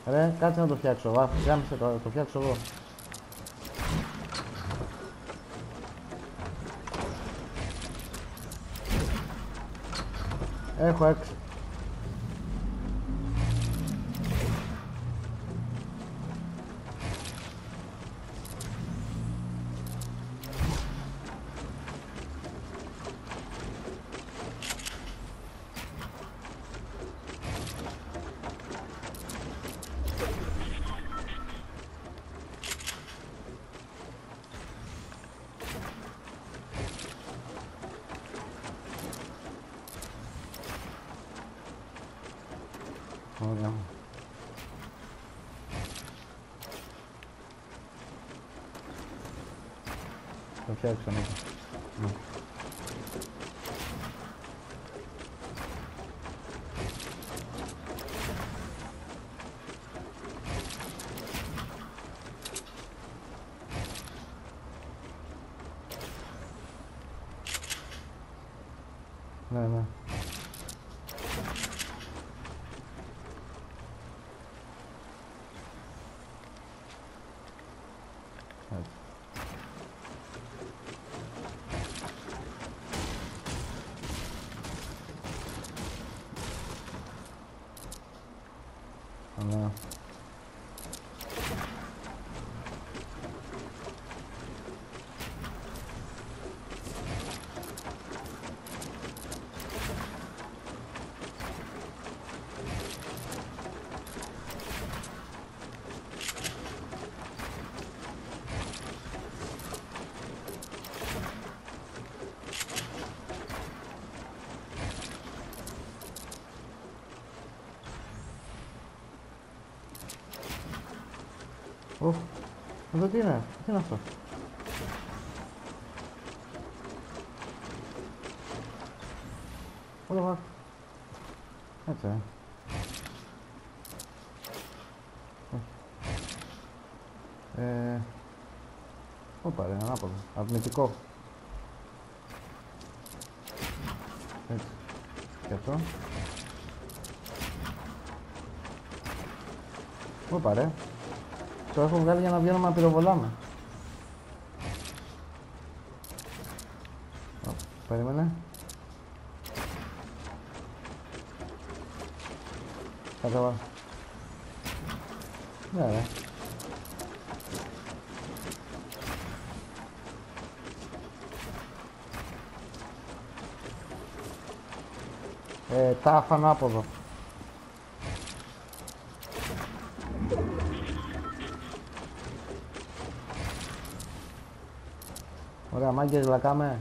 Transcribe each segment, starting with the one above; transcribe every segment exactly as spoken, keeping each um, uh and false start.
Ρε, κάτσε να το φτιάξω. Βά, γάμισε το, το φτιάξω εγώ. Έχω έξι. Ωραία. Το φτιάξω, ναι. Ναι. Ναι, ναι. Ωραία. Ουφ, εδώ τι είναι, τι είναι αυτό. What the fuck. Έτσι, ε. Ε, όπα ρε, ανάποδο, αρνητικό. Έτσι, και αυτό. Όπα ρε. Το έχω βγάλει για να βγαίνουμε να πυροβολάμε. Ω, περίμενε. Κατέβα. Ναι, ρε. Ε, τα άφανα άποδο. Ωραία, μάγκες, λακάμε.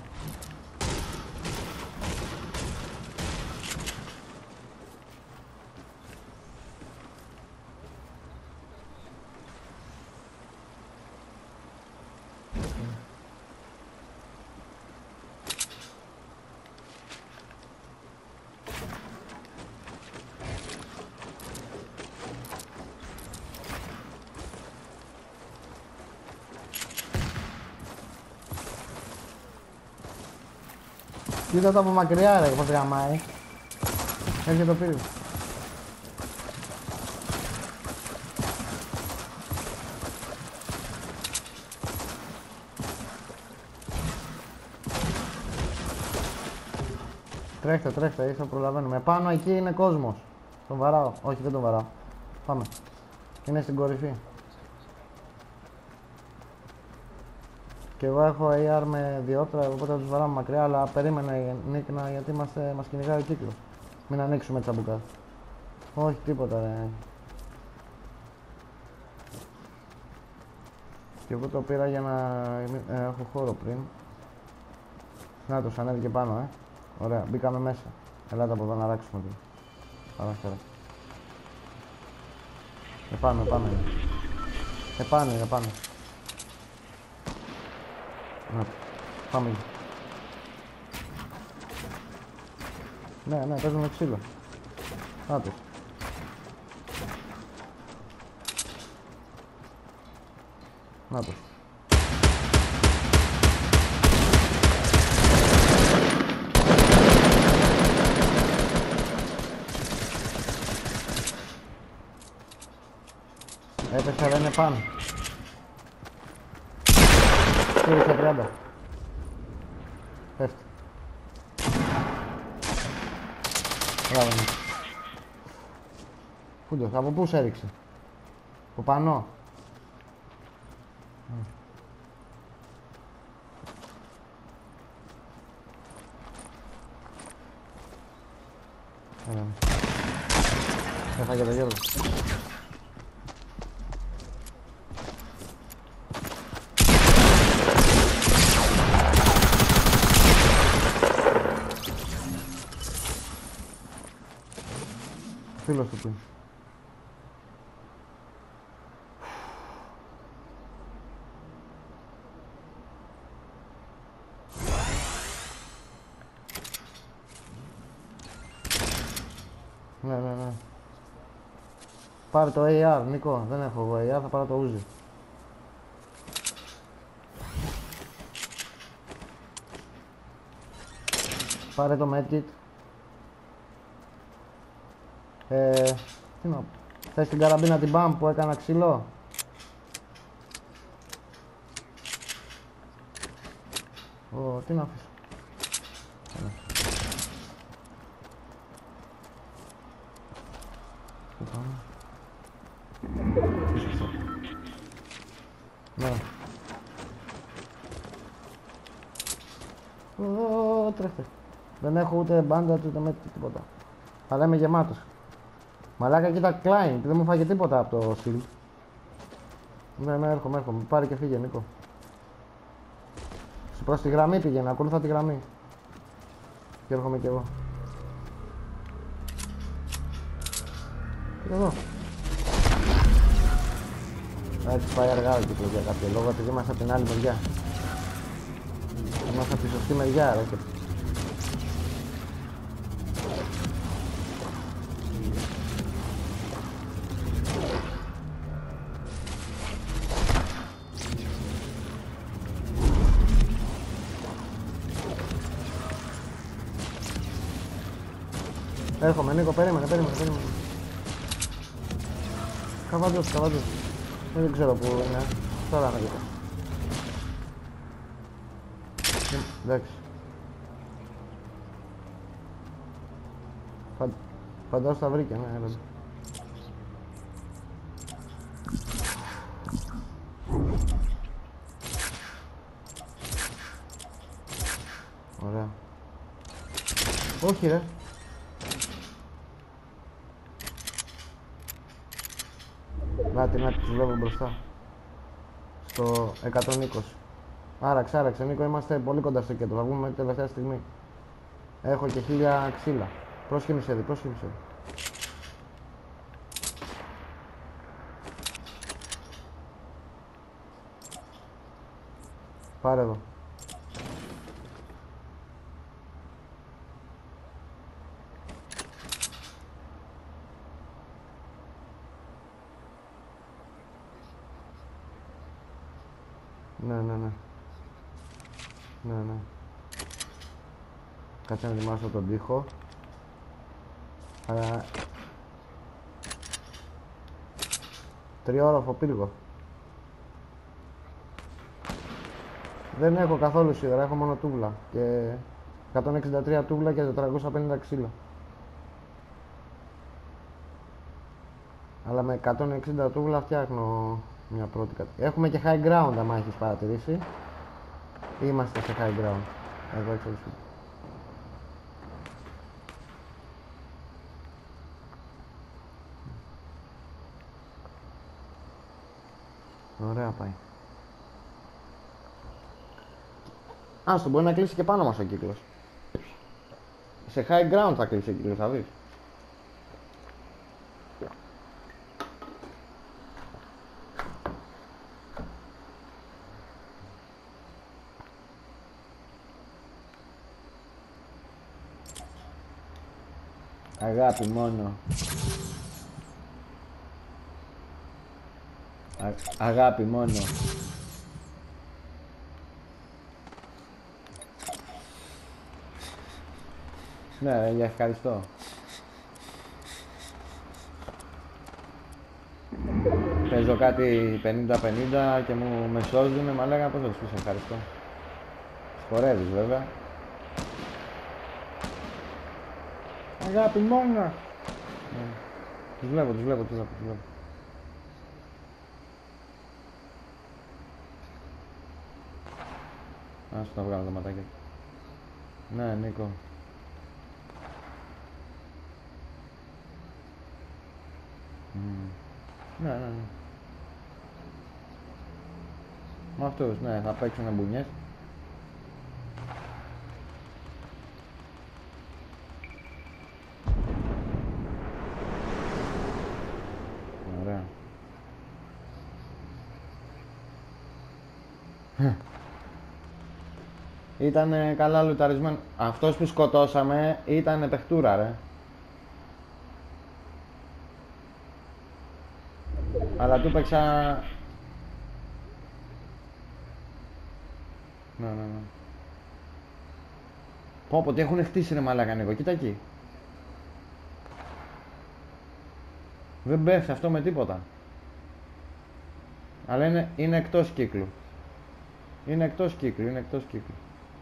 Κοίτα το από μακριά ρε, πως γαμάει. Έρχεται το πύριο. Τρέχτε, τρέχτε, ίσως προλαβαίνουμε. Πάνω εκεί είναι κόσμος. Τον βαράω. Όχι, δεν τον βαράω. Πάμε. Είναι στην κορυφή. Και εγώ έχω έι αρ με διόπτρα, οπότε θα τους βαράμε μακριά, αλλά περίμενε Νίκνα γιατί είμαστε, μας κυνηγάει ο κύκλος. Μην ανοίξουμε τσαμπουκά. Όχι τίποτα ρε. Και εγώ το πήρα για να ε, έχω χώρο πριν. Να τους ανέβηκε πάνω, ε. Ωραία, μπήκαμε μέσα. Ελάτε από εδώ να ράξουμε το. Παράστερα. Επάνω, επάνω. Επάνω, επάνω. Να, πάμε. Ναι, ναι, παίζουμε ξύλο. Άντε. Να το. Έπεσε, αλλά είναι πάνω. Έριξε τριάντα. Πέφτει. Μπράβο. Φούντος, από πού σε έριξε? Από πάνω. Έφαγε το Γιώργο. Φίλος του πλήν. Ναι, ναι, ναι. Πάρε το έι αρ, Νίκο. Δεν έχω εγώ έι αρ, θα πάρω το Uzi. Πάρε το medkit. Ε, τι να πω. Θες την καραμπίνα την μπαμ που έκανα ξύλο? Ω, τι να αφήσω. Πού πάμε? Ναι. Ω, τρέχτε. Δεν έχω ούτε μπάντα ούτε με τίποτα. Αλλά είμαι γεμάτος. Μαλάκα, κοίτα Klein, δεν μου φάγε τίποτα από το shield. Ναι, ναι, έρχομαι, έρχομαι. Πάρε και φύγε, Νίκο. Προς τη γραμμή πήγαινε, ακολουθά τη γραμμή. Και έρχομαι κι εγώ. Και εδώ. Έτσι πάει αργά ο κύκλος για κάποιο λόγο, επειδή είμαστε από την άλλη μεριά. Είμαστε από τη σωστή μεριά, ρε. Έρχομαι, Νίκο, περίμενε, περίμενε, περίμενε. Καβάτζος, καβάτζος. Δεν ξέρω που είναι. Τώρα να κοιτώ. Εντάξει. Φαν... Φαντάζομαι τα βρήκε, ναι, έλα. Ωραία. Όχι, ρε. Νάτι, νάτι, τους βλέπω μπροστά. Στο εκατόν είκοσι. Άραξε, άραξε, Νίκο, είμαστε πολύ κοντά στο κέντρο. Θα βγούμε την τελευταία στιγμή. Έχω και χίλια ξύλα. Πρόσχημισε δει, πρόσχημισε δει. Πάρε εδώ. Ναι, ναι, ναι. Ναι, ναι. Κάτσε να ετοιμάσω τον τοίχο. Αλλά... Τριόροφο πύργο. Δεν έχω καθόλου σίδερα, έχω μόνο τούβλα. Και εκατόν εξήντα τρία τούβλα και τετρακόσια πενήντα ξύλα. Αλλά με εκατόν εξήντα τούβλα φτιάχνω μια πρώτη κατηγορία. Έχουμε και high ground, άμα έχεις παρατηρήσει. Είμαστε σε high ground. Εδώ έξω. Ωραία πάει. Άστο, μπορεί να κλείσει και πάνω μας ο κύκλος. Σε high ground θα κλείσει ο κύκλος, θα δεις. Αγάπη μόνο. Α, αγάπη μόνο. Ναι, για ευχαριστώ. Παίζω κάτι πενήντα πενήντα και μου με σώζουνε, μα λέγανε πώς θα τους πεις ευχαριστώ. Σκορεύεις βέβαια. Αγάπη μόνα. Τους βλέπω, τους βλέπω, τους βλέπω, τους βλέπω. Ας το βγάλω το ματάκι. Ναι, Νίκο. Mm. Ναι, ναι, ναι. Με αυτούς, ναι, θα παίξουνε μπουνιές. Ωραία. Ήτανε καλά λουταρισμένο. Αυτός που σκοτώσαμε ήτανε παιχτούρα, ρε. Αλλά του παίξα... Ναι, ναι, ναι. Πω πω, τι έχουν χτίσει ρε μαλάκα Νίκο, κοίτα εκεί. Δεν πέφτει αυτό με τίποτα. Αλλά είναι, είναι εκτός κύκλου. Είναι εκτός κύκλου, είναι εκτός κύκλου.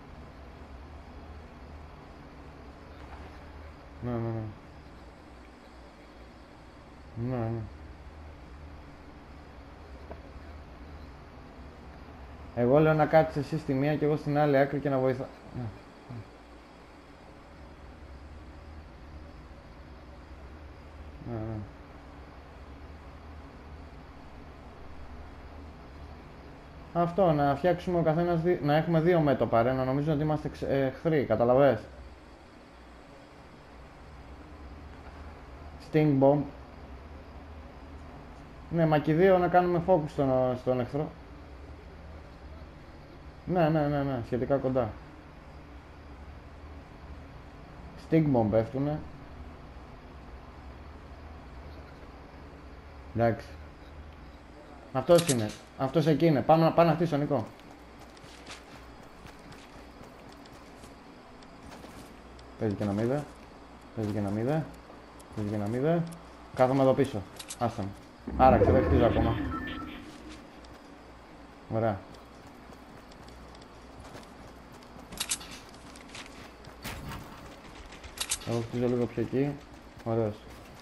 Ναι, ναι, ναι. Ναι, ναι. Εγώ λέω να κάτσεις εσύ στη μία και εγώ στην άλλη άκρη και να βοηθά. Ναι. Ναι, ναι. Αυτό, να φτιάξουμε ο καθένας, δι... να έχουμε δύο μέτωπα ρε, να νομίζουν ότι είμαστε ξ... ε, εχθροί, καταλαβες. Sting bomb. Ναι, μα και δύο να κάνουμε focus στον, στον εχθρό. Ναι, ναι, ναι, ναι, σχετικά κοντά. Sting bomb πέφτουνε. Εντάξει. Αυτός είναι. Αυτός εκεί είναι. Πάμε, πάμε να χτίσω, Νικό. Παίζει και ένα μηδέ. Παίζει και ένα μηδέ. Παίζει και ένα μηδέ. Κάθομαι εδώ πίσω. Άστα με. Άραξε, δεν χτίζω ακόμα. Ωραία. Εγώ χτίζω λίγο πιο εκεί. Ωραίος.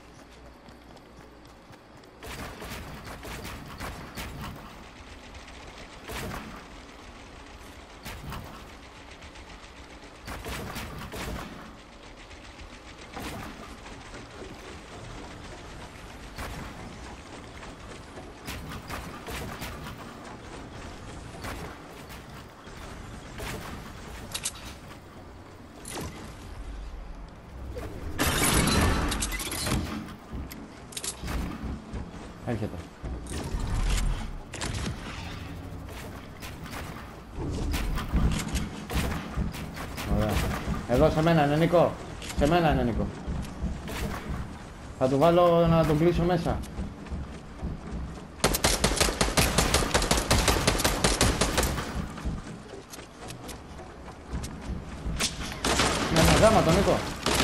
Έρχεται. Ωραία. Εδώ σε μένα είναι Νικό. Σε μένα είναι Νικό. Θα του βάλω να τον κλείσω μέσα. Ναι, ναι, γάμα τον Νικό.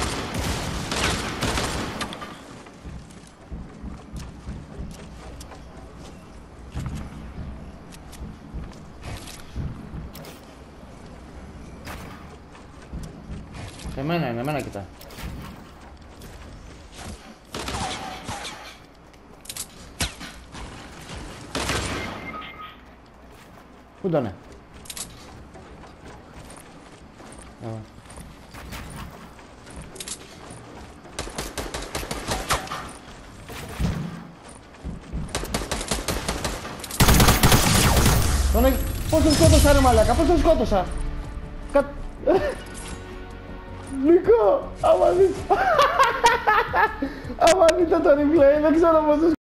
Εμένα είναι, εμένα κοιτά. Πού ήτανε? Πώς τον σκότωσα ρε μαλάκα, πώς τον σκότωσα? Κα... Νικό, άμα δεις... άμα δείτε το replay, δεν ξέρω πώς